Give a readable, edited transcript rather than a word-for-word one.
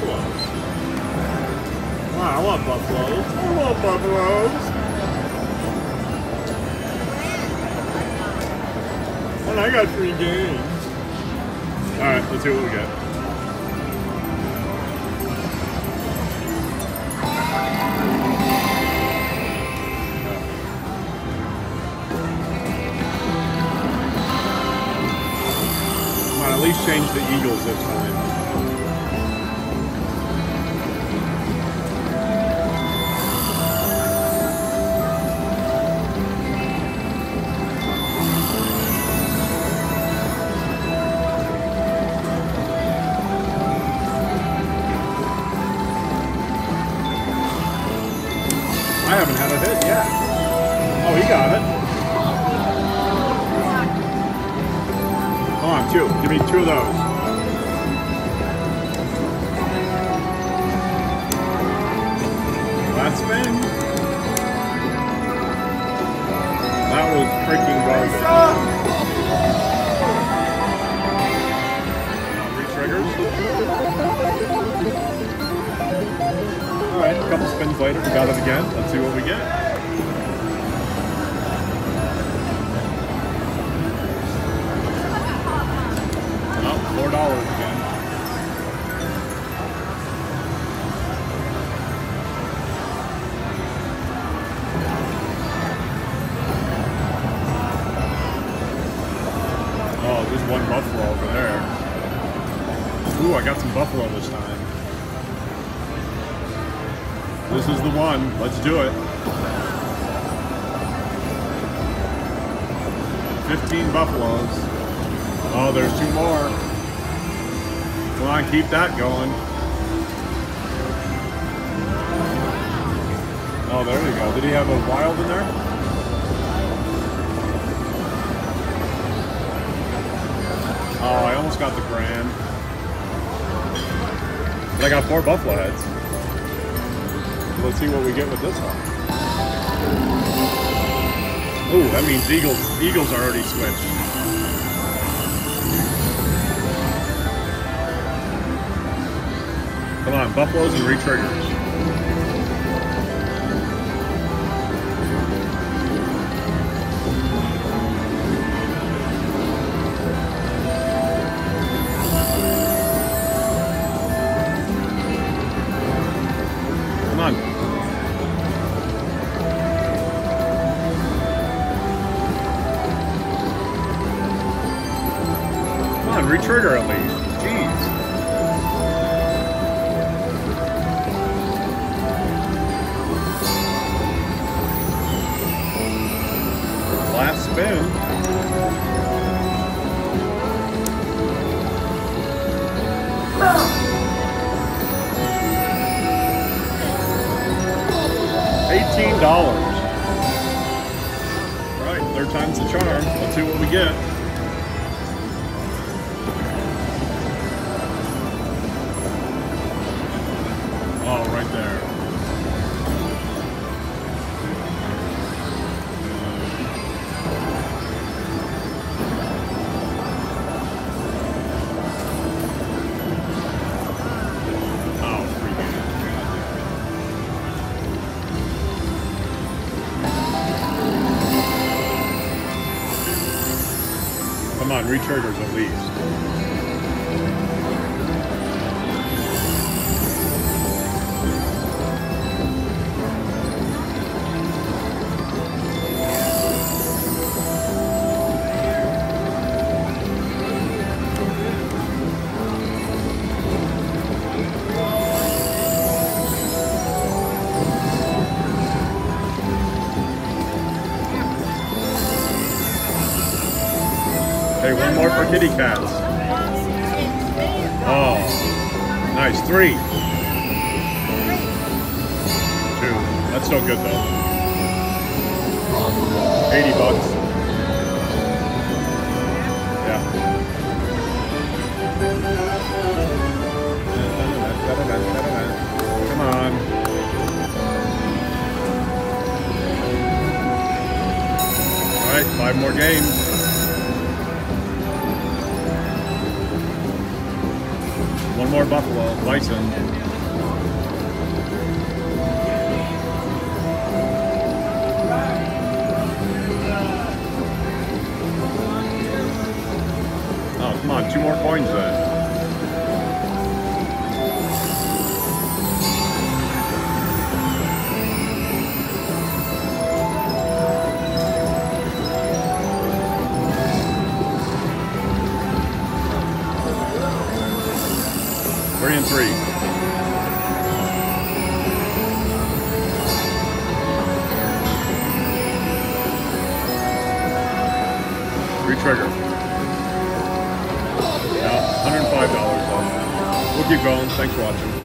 buffaloes. Come on, I want buffaloes. I want buffaloes. And I got 3 games. Alright, let's see what we get. Come on, at least change the Eagles this time. I haven't had a hit yet. Oh, he got it. Come on, 2. Give me 2 of those. Last spin. That was freaking garbage. Re-triggers. Alright, a couple spins later, we got it again. Let's see what we get. Oh, $4 again. Oh, there's one buffalo over there. Ooh, I got some buffalo this time. This is the one. Let's do it. 15 buffaloes. Oh, there's 2 more. Come on, keep that going. Oh, there we go. Did he have a wild in there? Oh, I almost got the grand. But I got 4 buffalo heads. Let's see what we get with this one. Ooh, that means Eagles are already switched. Come on, buffaloes and re-triggers. Come on. Come on, re-trigger at least. Jeez. Last spin. $18. Alright, 3rd time's the charm. Let's see what we get. Oh, right there. Come on, re-triggers at least. Okay, 1 more for kitty cats. Oh, nice. 3. 2. That's still good though. $80. Yeah. Come on. All right, 5 more games. One more buffalo, bison. Oh, come on, 2 more coins then. Three and 3. Trigger. $105 left. We'll keep going. Thanks for watching.